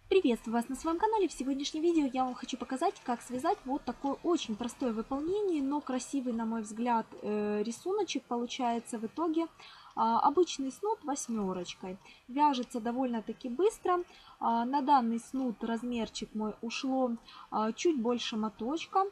Приветствую вас на своем канале. В сегодняшнем видео я вам хочу показать, как связать вот такое очень простое выполнение, но красивый, на мой взгляд, рисуночек получается в итоге. Обычный снуд восьмерочкой. Вяжется довольно-таки быстро. На данный снуд размерчик мой ушло чуть больше моточка.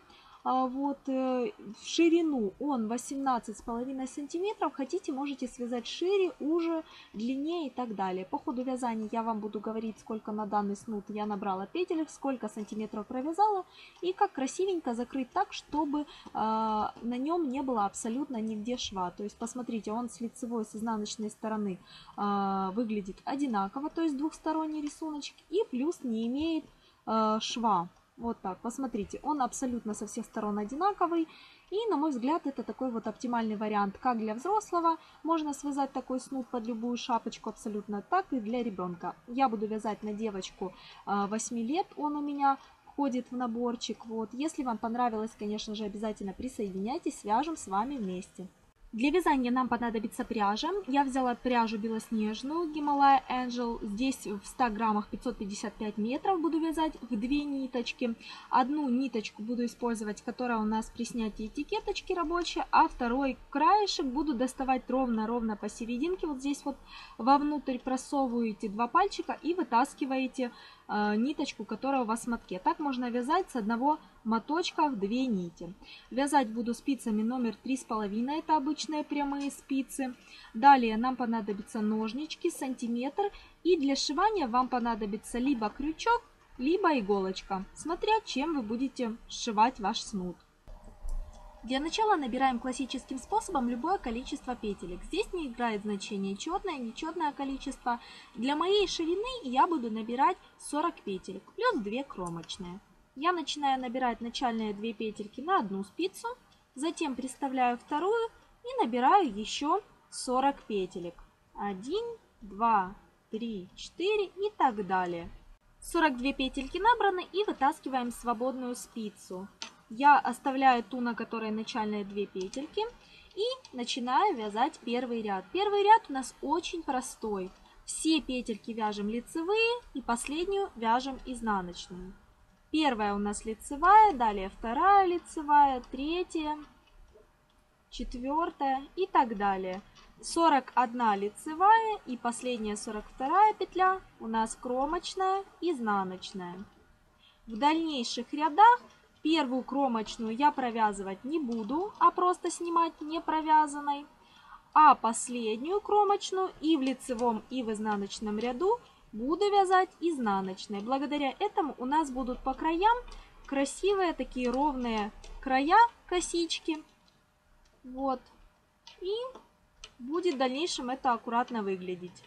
В ширину он 18,5 сантиметров. Хотите, можете связать шире, уже, длиннее и так далее. По ходу вязания я вам буду говорить, сколько на данный снуд я набрала петель, сколько сантиметров провязала и как красивенько закрыть так, чтобы на нем не было абсолютно нигде шва. То есть посмотрите, он с лицевой, с изнаночной стороны выглядит одинаково, то есть двухсторонний рисуночек, и плюс не имеет шва. Вот так, посмотрите, он абсолютно со всех сторон одинаковый. И, на мой взгляд, это такой вот оптимальный вариант как для взрослого. Можно связать такой снуд под любую шапочку абсолютно, так и для ребенка. Я буду вязать на девочку 8 лет, он у меня входит в наборчик. Вот. Если вам понравилось, конечно же, обязательно присоединяйтесь, свяжем с вами вместе. Для вязания нам понадобится пряжа. Я взяла пряжу белоснежную Himalaya Angel. Здесь в 100 граммах 555 метров буду вязать в 2 ниточки. Одну ниточку буду использовать, которая у нас при снятии этикеточки рабочая, а второй краешек буду доставать ровно посерединке. Вот здесь вот вовнутрь просовываете 2 пальчика и вытаскиваете ниточку, которая у вас в мотке. Так можно вязать с одного моточка в 2 нити. Вязать буду спицами номер 3,5, это обычные прямые спицы. Далее нам понадобятся ножнички, сантиметр, и для сшивания вам понадобится либо крючок, либо иголочка, смотря чем вы будете сшивать ваш снуд. Для начала набираем классическим способом любое количество петелек. Здесь не играет значение четное, нечетное количество. Для моей ширины я буду набирать 40 петелек плюс 2 кромочные. Я начинаю набирать начальные 2 петельки на одну спицу, затем приставляю вторую и набираю еще 40 петелек. 1, 2, 3, 4 и так далее. 42 петельки набраны и вытаскиваем свободную спицу. Я оставляю ту, на которой начальные 2 петельки, и начинаю вязать первый ряд. Первый ряд у нас очень простой. Все петельки вяжем лицевые и последнюю вяжем изнаночную. Первая у нас лицевая, далее вторая лицевая, третья, четвертая и так далее. 41 лицевая и последняя 42 петля у нас кромочная, изнаночная. В дальнейших рядах первую кромочную я провязывать не буду, а просто снимать не провязанной. А последнюю кромочную и в лицевом, и в изнаночном ряду буду вязать изнаночной. Благодаря этому у нас будут по краям красивые такие ровные края косички. Вот. И будет в дальнейшем это аккуратно выглядеть.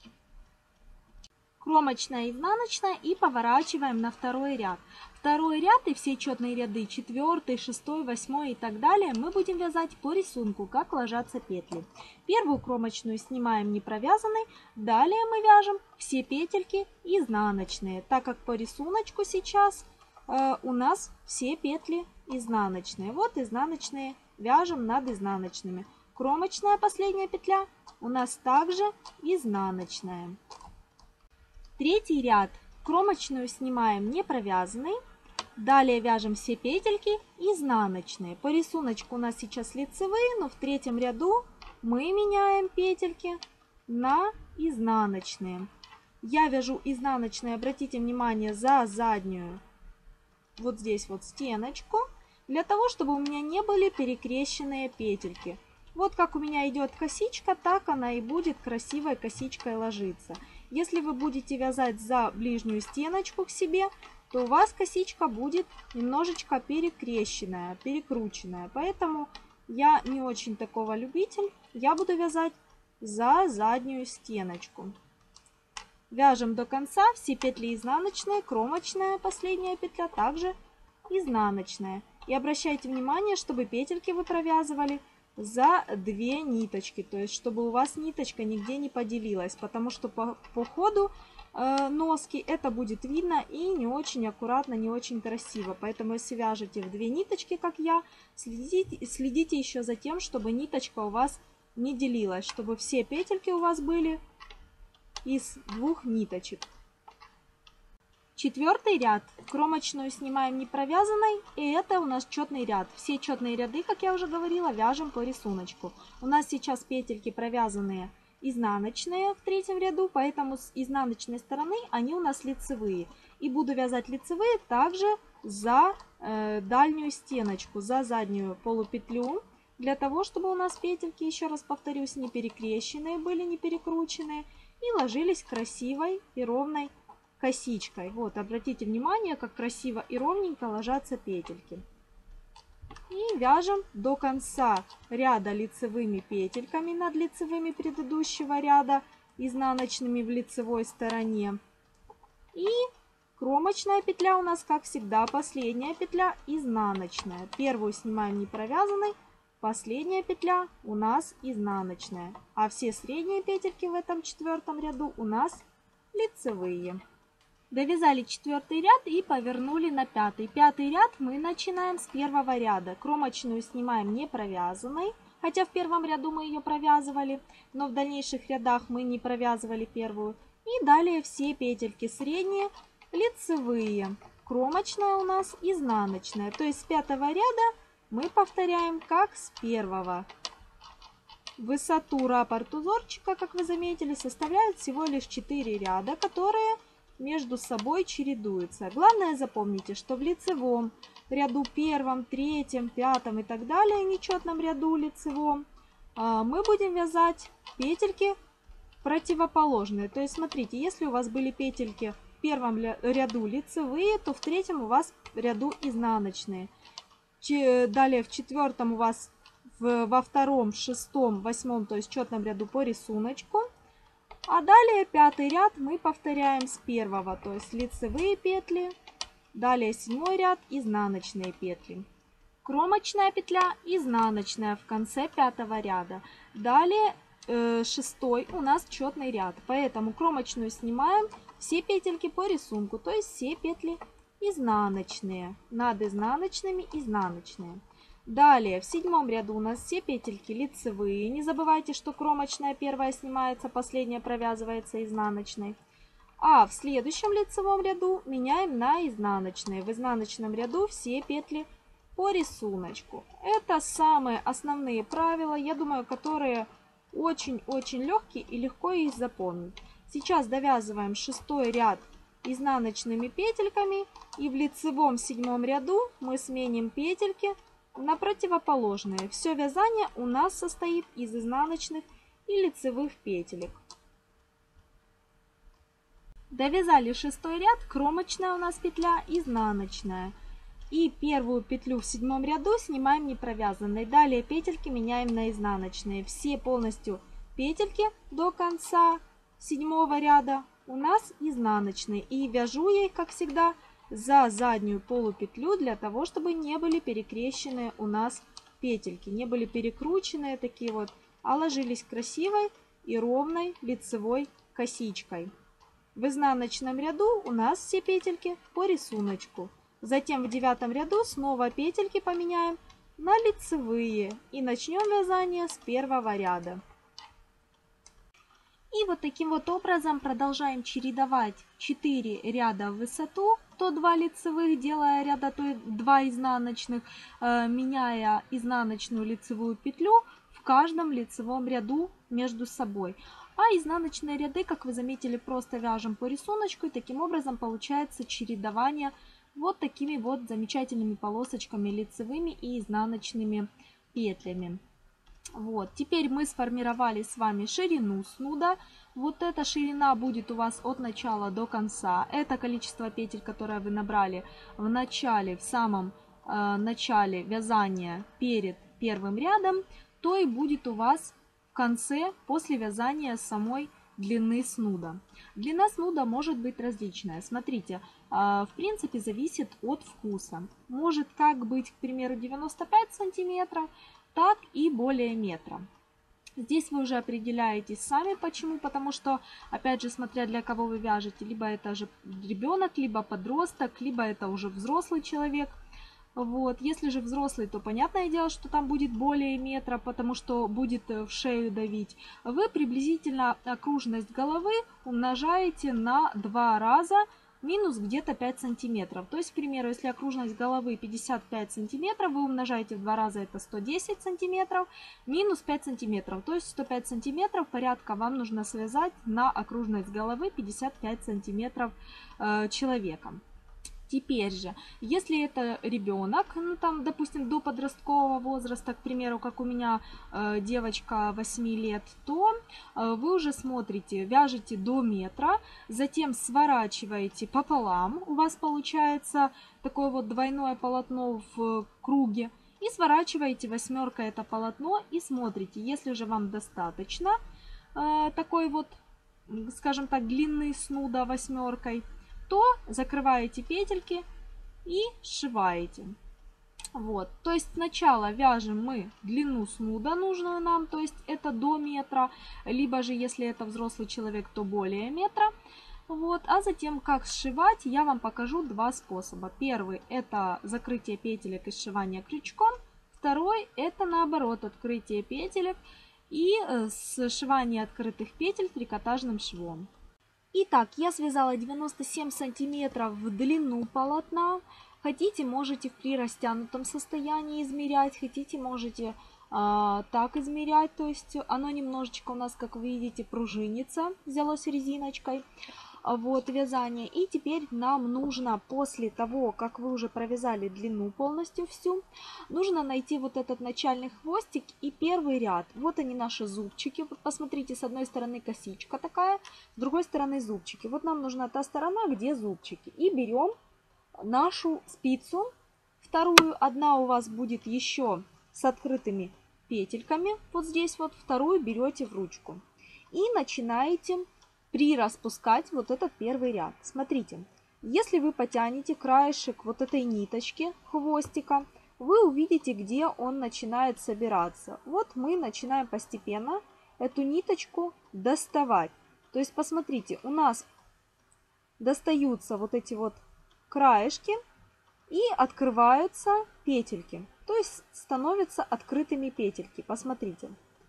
Кромочная, изнаночная и поворачиваем на второй ряд. Второй ряд и все четные ряды 4, 6, 8 и так далее мы будем вязать по рисунку, как ложатся петли. Первую кромочную снимаем не провязанной, далее мы вяжем все петельки изнаночные, так как по рисунку сейчас у нас все петли изнаночные. Вот изнаночные вяжем над изнаночными. Кромочная последняя петля у нас также изнаночная. Третий ряд кромочную снимаем не провязанной. Далее вяжем все петельки изнаночные. По рисунку у нас сейчас лицевые, но в третьем ряду мы меняем петельки на изнаночные. Я вяжу изнаночные, обратите внимание, за заднюю вот здесь вот стеночку, для того, чтобы у меня не были перекрещенные петельки. Вот как у меня идет косичка, так она и будет красивой косичкой ложиться. Если вы будете вязать за ближнюю стеночку к себе, то у вас косичка будет немножечко перекрещенная, перекрученная. Поэтому я не очень такого любитель. Я буду вязать за заднюю стеночку. Вяжем до конца все петли изнаночные, кромочная последняя петля также изнаночная. И обращайте внимание, чтобы петельки вы провязывали за 2 ниточки, то есть чтобы у вас ниточка нигде не поделилась, потому что по ходу носки это будет видно и не очень аккуратно, не очень красиво. Поэтому если вяжете в 2 ниточки, как я, следите еще за тем, чтобы ниточка у вас не делилась, чтобы все петельки у вас были из 2 ниточек. 4 ряд. Кромочную снимаем не провязанной, и это у нас четный ряд. Все четные ряды, как я уже говорила, вяжем по рисунку. У нас сейчас петельки провязанные изнаночные в 3 ряду, поэтому с изнаночной стороны они у нас лицевые. И буду вязать лицевые также за дальнюю стеночку, за заднюю полупетлю, для того, чтобы у нас петельки, еще раз повторюсь, не перекрещенные были, не перекрученные, и ложились красивой и ровной косичкой. Вот, обратите внимание, как красиво и ровненько ложатся петельки. И вяжем до конца ряда лицевыми петельками над лицевыми предыдущего ряда, изнаночными в лицевой стороне. И кромочная петля у нас, как всегда, последняя петля изнаночная. Первую снимаем не провязанной, последняя петля у нас изнаночная. А все средние петельки в этом 4 ряду у нас лицевые. Довязали 4 ряд и повернули на 5. 5 ряд мы начинаем с 1 ряда. Кромочную снимаем не провязанной, хотя в 1 ряду мы ее провязывали, но в дальнейших рядах мы не провязывали первую. И далее все петельки средние лицевые. Кромочная у нас изнаночная. То есть с 5 ряда мы повторяем как с 1. Высоту раппорт узорчика, как вы заметили, составляет всего лишь 4 ряда, которые между собой чередуются. Главное запомните, что в лицевом ряду 1, 3, 5 и так далее, нечетном ряду лицевом, мы будем вязать петельки противоположные. То есть смотрите, если у вас были петельки в 1 ряду лицевые, то в 3 у вас ряду изнаночные. Далее в 4 у вас во 2, 6, 8, то есть четном ряду по рисунку. А далее 5 ряд мы повторяем с 1, то есть лицевые петли. Далее 7 ряд изнаночные петли. Кромочная петля изнаночная в конце 5 ряда. Далее 6 у нас четный ряд, поэтому кромочную снимаем все петельки по рисунку, то есть все петли изнаночные, над изнаночными изнаночные. Далее в 7 ряду у нас все петельки лицевые. Не забывайте, что кромочная первая снимается, последняя провязывается изнаночной. А в следующем лицевом ряду меняем на изнаночные. В изнаночном ряду все петли по рисунку. Это самые основные правила, я думаю, которые очень-очень легкие и легко их запомнить. Сейчас довязываем 6 ряд изнаночными петельками, и в лицевом 7 ряду мы сменим петельки на противоположные. Все вязание у нас состоит из изнаночных и лицевых петелек. Довязали 6 ряд, кромочная у нас петля изнаночная. И первую петлю в 7 ряду снимаем не провязанной. Далее петельки меняем на изнаночные. Все полностью петельки до конца 7 ряда у нас изнаночные. И вяжу я их, как всегда, за заднюю полупетлю, для того, чтобы не были перекрещенные у нас петельки, не были перекрученные такие вот, а ложились красивой и ровной лицевой косичкой. В изнаночном ряду у нас все петельки по рисунку. Затем в 9 ряду снова петельки поменяем на лицевые и начнем вязание с 1 ряда. И вот таким вот образом продолжаем чередовать 4 ряда в высоту, то 2 лицевых, делая ряда, то 2 изнаночных, меняя изнаночную лицевую петлю в каждом лицевом ряду между собой. А изнаночные ряды, как вы заметили, просто вяжем по рисунку, и таким образом получается чередование вот такими вот замечательными полосочками лицевыми и изнаночными петлями. Вот, теперь мы сформировали с вами ширину снуда. Вот эта ширина будет у вас от начала до конца. Это количество петель, которое вы набрали в начале, в самом начале вязания перед первым рядом, то и будет у вас в конце, после вязания самой длины снуда. Длина снуда может быть различная. Смотрите, в принципе зависит от вкуса. Может как быть, к примеру, 95 сантиметров, так и более метра. Здесь вы уже определяетесь сами. Почему? Потому что, опять же, смотря для кого вы вяжете, либо это же ребенок, либо подросток, либо это уже взрослый человек. Вот. Если же взрослый, то понятное дело, что там будет более метра, потому что будет в шею давить. Вы приблизительно окружность головы умножаете на 2 раза минус где-то 5 сантиметров. То есть, к примеру, если окружность головы 55 сантиметров, вы умножаете в 2 раза, это 110 сантиметров, минус 5 сантиметров. То есть 105 сантиметров порядка вам нужно связать на окружность головы 55 сантиметров человека. Теперь же, если это ребенок, ну там, допустим, до подросткового возраста, к примеру, как у меня девочка 8 лет, то вы уже смотрите, вяжете до метра, затем сворачиваете пополам, у вас получается такое вот двойное полотно в круге, и сворачиваете восьмеркой это полотно и смотрите, если же вам достаточно такой вот, скажем так, длины снуда восьмеркой, то закрываете петельки и сшиваете. Вот, то есть сначала вяжем мы длину снуда нужную нам, то есть это до метра, либо же если это взрослый человек, то более метра. Вот, а затем как сшивать, я вам покажу два способа. Первый это закрытие петелек и сшивание крючком. Второй это наоборот открытие петелек и сшивание открытых петель трикотажным швом. Итак, я связала 97 сантиметров в длину полотна. Хотите, можете при растянутом состоянии измерять, хотите, можете так измерять. То есть оно немножечко у нас, как вы видите, пружинится, взялось резиночкой. Вот вязание. И теперь нам нужно, после того, как вы уже провязали длину полностью всю, нужно найти вот этот начальный хвостик и первый ряд. Вот они наши зубчики. Вот посмотрите, с одной стороны косичка такая, с другой стороны зубчики. Вот нам нужна та сторона, где зубчики. И берем нашу спицу, вторую, одна у вас будет еще с открытыми петельками, вот здесь вот, вторую берете в ручку. И начинаете прираспускать вот этот первый ряд. Смотрите, если вы потянете краешек вот этой ниточки хвостика, вы увидите, где он начинает собираться. Вот мы начинаем постепенно эту ниточку доставать. То есть посмотрите, у нас достаются вот эти вот краешки и открываются петельки. То есть становятся открытыми петельки. Посмотрите.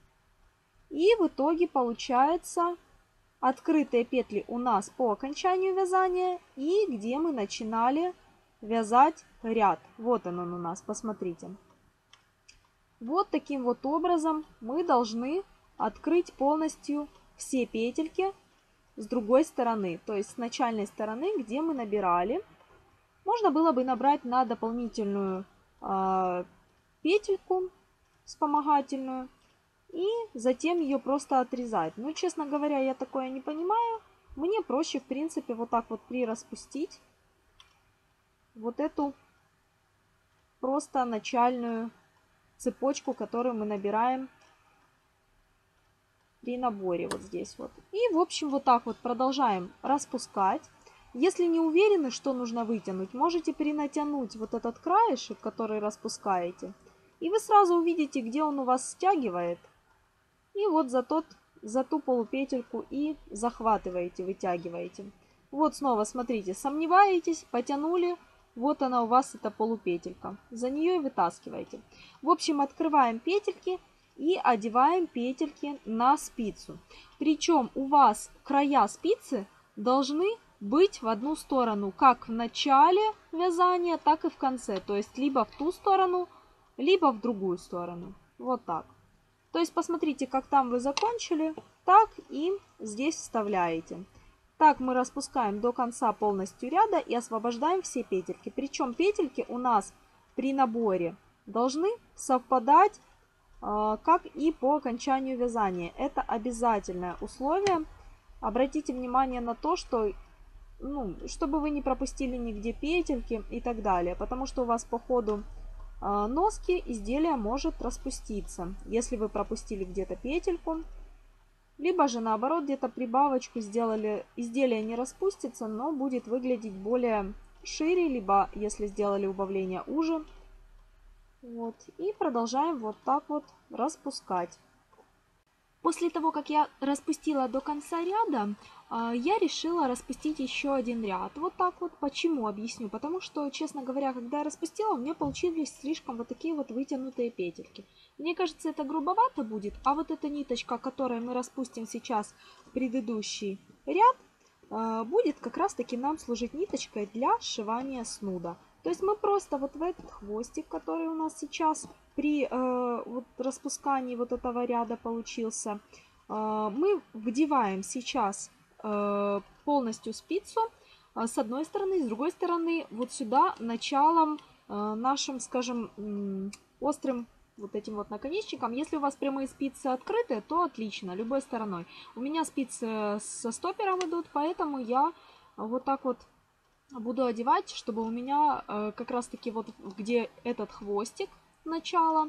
И в итоге получается открытые петли у нас по окончанию вязания и где мы начинали вязать ряд. Вот он у нас, посмотрите. Вот таким вот образом мы должны открыть полностью все петельки с другой стороны. То есть с начальной стороны, где мы набирали. Можно было бы набрать на дополнительную петельку вспомогательную. И затем ее просто отрезать. Но, честно говоря, я такое не понимаю. Мне проще, в принципе, вот так вот прираспустить вот эту просто начальную цепочку, которую мы набираем при наборе вот здесь вот. И, в общем, вот так вот продолжаем распускать. Если не уверены, что нужно вытянуть, можете перенатянуть вот этот краешек, который распускаете. И вы сразу увидите, где он у вас стягивает. И вот за ту полупетельку и захватываете, вытягиваете. Вот снова, смотрите, сомневаетесь, потянули, вот она у вас, эта полупетелька. За нее и вытаскиваете. В общем, открываем петельки и одеваем петельки на спицу. Причем у вас края спицы должны быть в одну сторону, как в начале вязания, так и в конце. То есть либо в ту сторону, либо в другую сторону. Вот так. То есть посмотрите, как там вы закончили, так и здесь вставляете. Так мы распускаем до конца полностью ряда и освобождаем все петельки. Причем петельки у нас при наборе должны совпадать, как и по окончанию вязания. Это обязательное условие. Обратите внимание на то, что, чтобы вы не пропустили нигде петельки и так далее. Потому что у вас по ходу носки изделие может распуститься, если вы пропустили где-то петельку, либо же наоборот где-то прибавочку сделали, изделие не распустится, но будет выглядеть более шире, либо если сделали убавление уже. Вот. И продолжаем вот так вот распускать. После того, как я распустила до конца ряда, я решила распустить еще один ряд. Вот так вот. Почему? Объясню. Потому что, честно говоря, когда я распустила, у меня получились слишком вот такие вот вытянутые петельки. Мне кажется, это грубовато будет. А вот эта ниточка, которой мы распустим сейчас предыдущий ряд, будет как раз таки нам служить ниточкой для сшивания снуда. То есть мы просто вот в этот хвостик, который у нас сейчас при вот распускании вот этого ряда получился, мы вдеваем сейчас полностью спицу с одной стороны, с другой стороны вот сюда началом нашим, скажем, острым вот этим вот наконечником. Если у вас прямые спицы открыты, то отлично, любой стороной. У меня спицы со стопером идут, поэтому я вот так вот буду одевать, чтобы у меня как раз таки вот где этот хвостик начало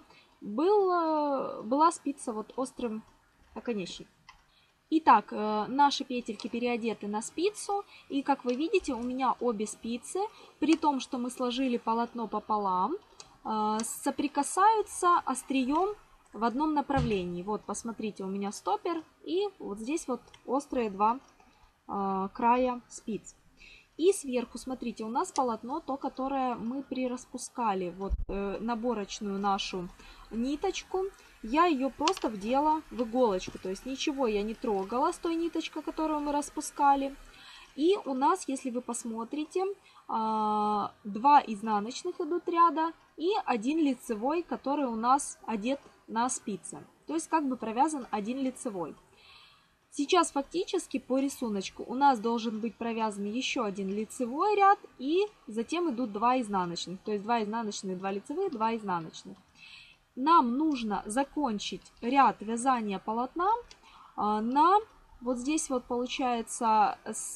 была спица вот острым наконечником. Итак, наши петельки переодеты на спицу, и как вы видите, у меня обе спицы, при том, что мы сложили полотно пополам, соприкасаются острием в одном направлении. Вот, посмотрите, у меня стопер, и вот здесь вот острые два края спиц. И сверху, смотрите, у нас полотно, то, которое мы прираспускали, вот наборочную нашу ниточку. Я ее просто вдела в иголочку, то есть ничего я не трогала с той ниточкой, которую мы распускали. И у нас, если вы посмотрите, 2 изнаночных идут ряда и 1 лицевой, который у нас одет на спице. То есть как бы провязан 1 лицевой. Сейчас фактически по рисунку у нас должен быть провязан еще 1 лицевой ряд, и затем идут 2 изнаночных. То есть 2 изнаночных, 2 лицевых, 2 изнаночных. Нам нужно закончить ряд вязания полотна на вот здесь вот получается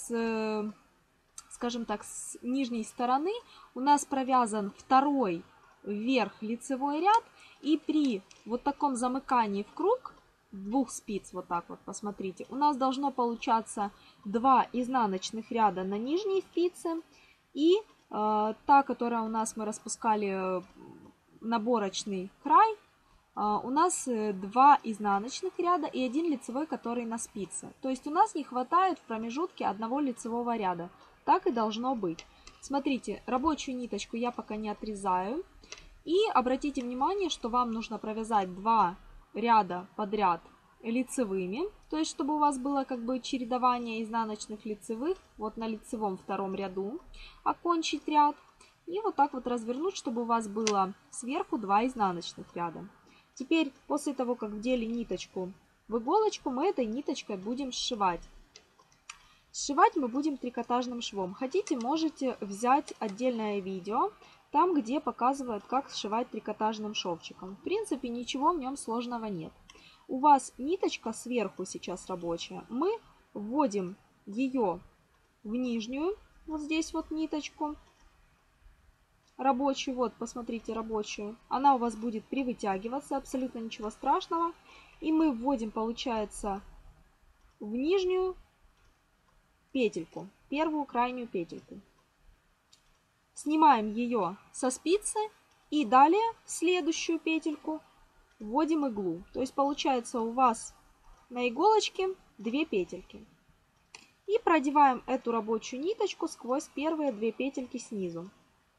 скажем так, с нижней стороны у нас провязан второй вверх лицевой ряд, и при вот таком замыкании в круг двух спиц, вот так вот, посмотрите, у нас должно получаться 2 изнаночных ряда на нижней спице, и та, которая у нас мы распускали наборочный край, у нас 2 изнаночных ряда и 1 лицевой, который на спице. То есть у нас не хватает в промежутке 1 лицевого ряда. Так и должно быть. Смотрите, рабочую ниточку я пока не отрезаю. И обратите внимание, что вам нужно провязать 2 ряда подряд лицевыми. То есть, чтобы у вас было как бы чередование изнаночных лицевых. Вот на лицевом втором ряду окончить ряд. И вот так вот развернуть, чтобы у вас было сверху 2 изнаночных ряда. Теперь, после того, как вдели ниточку в иголочку, мы этой ниточкой будем сшивать. Сшивать мы будем трикотажным швом. Хотите, можете взять отдельное видео, там, где показывают, как сшивать трикотажным шовчиком. В принципе, ничего в нем сложного нет. У вас ниточка сверху сейчас рабочая. Мы вводим ее в нижнюю, вот здесь вот ниточку. Рабочую, вот, посмотрите, рабочую. Она у вас будет привытягиваться, абсолютно ничего страшного. И мы вводим, получается, в нижнюю петельку, первую крайнюю петельку. Снимаем ее со спицы и далее в следующую петельку вводим иглу. То есть получается у вас на иголочке 2 петельки. И продеваем эту рабочую ниточку сквозь первые 2 петельки снизу.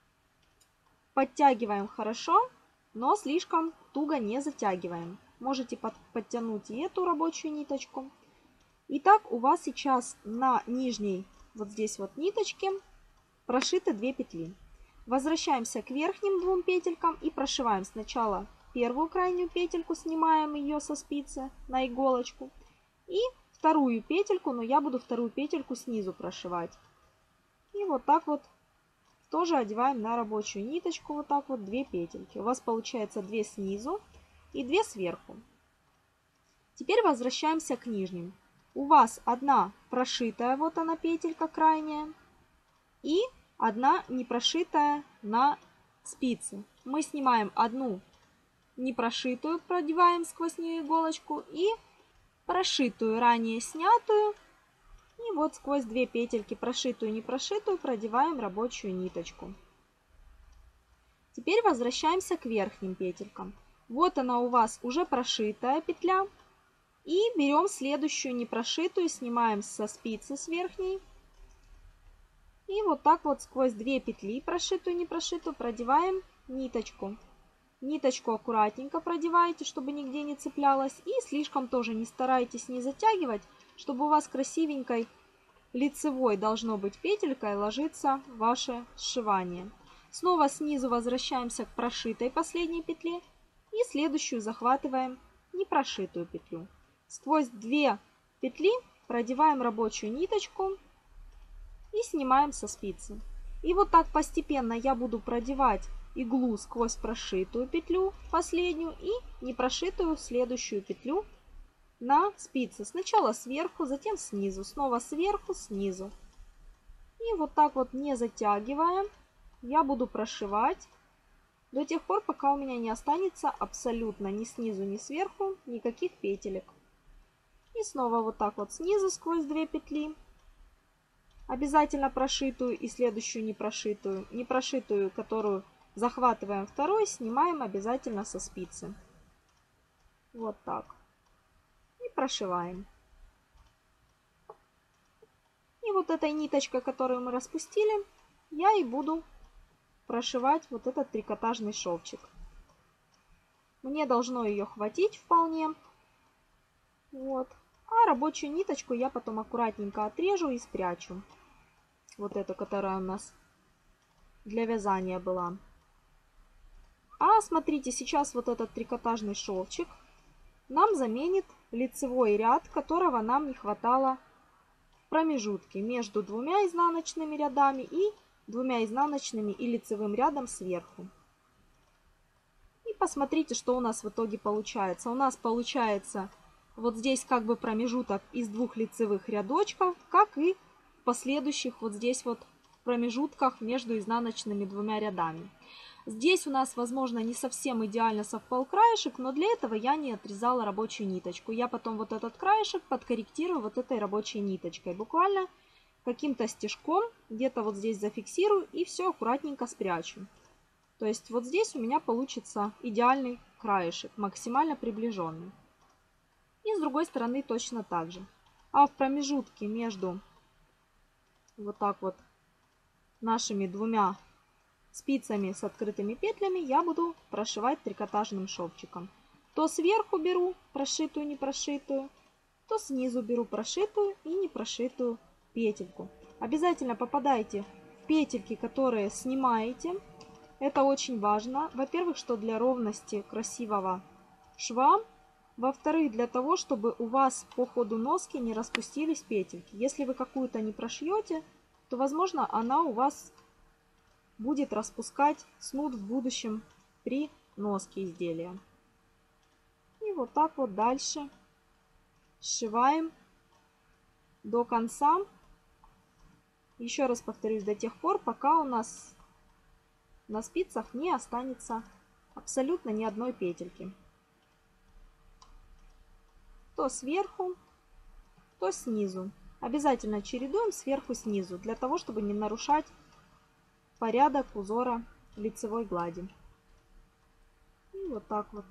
Подтягиваем хорошо, но слишком туго не затягиваем. Можете подтянуть и эту рабочую ниточку. Итак, у вас сейчас на нижней вот здесь вот ниточке прошиты 2 петли. Возвращаемся к верхним 2 петелькам и прошиваем сначала первую крайнюю петельку, снимаем ее со спицы на иголочку. И вторую петельку, но я буду вторую петельку снизу прошивать. И вот так вот тоже одеваем на рабочую ниточку, вот так вот 2 петельки. У вас получается 2 снизу и 2 сверху. Теперь возвращаемся к нижним. У вас одна прошитая, вот она петелька крайняя, и одна не прошитая на спице. Мы снимаем одну не прошитую, продеваем сквозь нее иголочку, и прошитую, ранее снятую. И вот сквозь 2 петельки, прошитую и не прошитую, продеваем рабочую ниточку. Теперь возвращаемся к верхним петелькам. Вот она у вас уже прошитая петля. И берем следующую непрошитую, снимаем со спицы с верхней. И вот так вот сквозь 2 петли, прошитую и не прошитую, продеваем ниточку. Ниточку аккуратненько продевайте, чтобы нигде не цеплялась. И слишком тоже не старайтесь не затягивать, чтобы у вас красивенькой лицевой должно быть петелькой ложится ваше сшивание. Снова снизу возвращаемся к прошитой последней петле и следующую захватываем непрошитую петлю. Сквозь 2 петли продеваем рабочую ниточку и снимаем со спицы. И вот так постепенно я буду продевать иглу сквозь прошитую петлю последнюю и непрошитую следующую петлю на спице. Сначала сверху, затем снизу, снова сверху, снизу. И вот так вот, не затягивая, я буду прошивать до тех пор, пока у меня не останется абсолютно ни снизу, ни сверху никаких петелек. И снова вот так вот снизу сквозь 2 петли. Обязательно прошитую и следующую непрошитую. Непрошитую, которую захватываем второй, снимаем обязательно со спицы. Вот так. И прошиваем. И вот этой ниточкой, которую мы распустили, я и буду прошивать вот этот трикотажный шовчик. Мне должно ее хватить вполне. Вот. А рабочую ниточку я потом аккуратненько отрежу и спрячу. Вот эту, которая у нас для вязания была. А смотрите, сейчас вот этот трикотажный шовчик нам заменит лицевой ряд, которого нам не хватало в промежутке между 2 изнаночными рядами и 2 изнаночными и лицевым рядом сверху. И посмотрите, что у нас в итоге получается. У нас получается вот здесь как бы промежуток из 2 лицевых рядочков, как и в последующих вот здесь вот промежутках между изнаночными 2 рядами. Здесь у нас, возможно, не совсем идеально совпал краешек, но для этого я не отрезала рабочую ниточку. Я потом вот этот краешек подкорректирую вот этой рабочей ниточкой. Буквально каким-то стежком где-то вот здесь зафиксирую и все аккуратненько спрячу. То есть вот здесь у меня получится идеальный краешек, максимально приближенный. И с другой стороны точно так же. А в промежутке между вот так вот нашими 2 спицами с открытыми петлями я буду прошивать трикотажным шовчиком. То сверху беру прошитую, непрошитую, то снизу беру прошитую и непрошитую петельку. Обязательно попадайте в петельки, которые снимаете. Это очень важно. Во-первых, что для ровности красивого шва. Во-вторых, для того, чтобы у вас по ходу носки не распустились петельки. Если вы какую-то не прошьете, то, возможно, она у вас будет распускать снуд в будущем при носке изделия. И вот так вот дальше сшиваем до конца. Еще раз повторюсь, до тех пор, пока у нас на спицах не останется абсолютно ни одной петельки. То сверху, то снизу. Обязательно чередуем сверху-снизу, для того, чтобы не нарушать порядок узора лицевой глади. И вот так вот.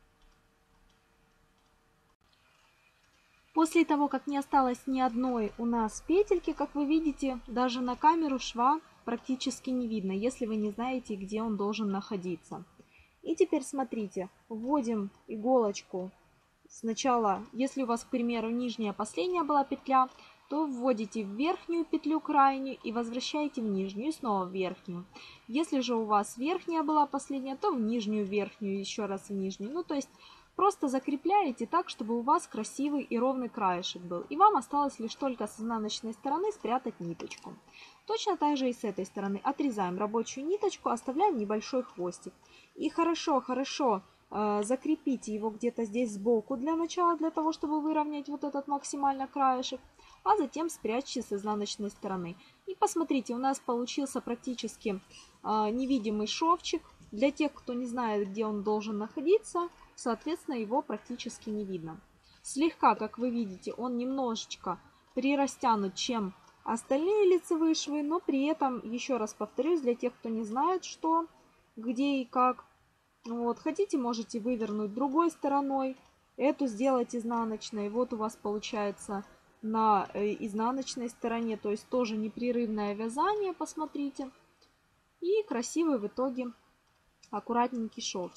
После того, как не осталось ни одной у нас петельки, как вы видите, даже на камеру шва практически не видно, если вы не знаете, где он должен находиться. И теперь смотрите, вводим иголочку. Сначала, если у вас, к примеру, нижняя последняя была петля, то вводите в верхнюю петлю крайнюю и возвращаете в нижнюю, и снова в верхнюю. Если же у вас верхняя была последняя, то в нижнюю, верхнюю, еще раз в нижнюю. Ну, то есть просто закрепляете так, чтобы у вас красивый и ровный краешек был. И вам осталось лишь только с изнаночной стороны спрятать ниточку. Точно так же и с этой стороны. Отрезаем рабочую ниточку, оставляем небольшой хвостик. И хорошо закрепите его где-то здесь сбоку для начала, для того, чтобы выровнять вот этот максимально краешек. А затем спрячьте с изнаночной стороны. И посмотрите, у нас получился практически невидимый шовчик. Для тех, кто не знает, где он должен находиться, соответственно, его практически не видно. Слегка, как вы видите, он немножечко прирастянут, чем остальные лицевые швы, но при этом, еще раз повторюсь, для тех, кто не знает, что, где и как, вот, хотите, можете вывернуть другой стороной, эту сделать изнаночной. Вот у вас получается на изнаночной стороне, то есть тоже непрерывное вязание, посмотрите. И красивый в итоге аккуратненький шовчик.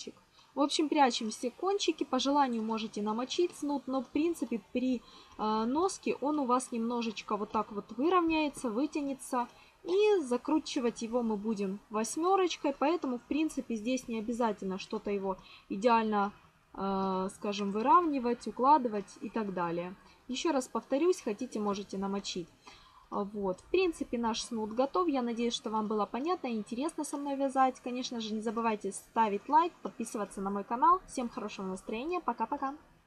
В общем, прячем все кончики. По желанию можете намочить снуд, но в принципе при носке он у вас немножечко вот так вот выровняется, вытянется. И закручивать его мы будем восьмерочкой, поэтому в принципе здесь не обязательно что-то его идеально, скажем, выравнивать, укладывать и так далее. Еще раз повторюсь, хотите, можете намочить. Вот, в принципе, наш снуд готов. Я надеюсь, что вам было понятно и интересно со мной вязать. Конечно же, не забывайте ставить лайк, подписываться на мой канал. Всем хорошего настроения. Пока-пока.